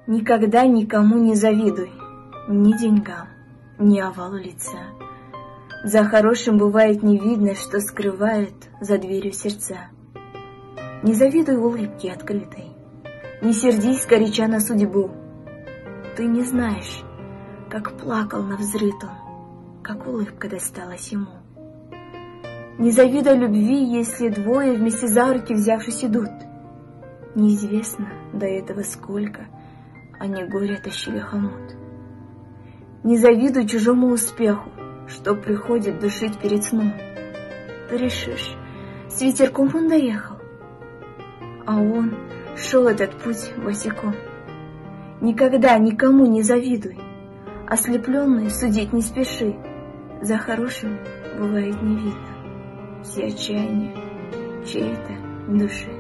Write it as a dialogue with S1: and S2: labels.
S1: Никогда никому не завидуй, ни деньгам, ни овалу лица. За хорошим бывает не видно, что скрывает за дверью сердца. Не завидуй улыбке открытой, не сердись горяча на судьбу. Ты не знаешь, как плакал навзрыд он, как улыбка досталась ему. Не завидуй любви, если двое вместе за руки взявшись идут. Неизвестно до этого сколько они горя тащили хомут. Не завидуй чужому успеху, что приходит душить перед сном. Ты решишь, с ветерком он доехал, а он шел этот путь босиком. Никогда никому не завидуй, ослепленный судить не спеши. За хорошим бывает не видно все отчаяние чьей-то души.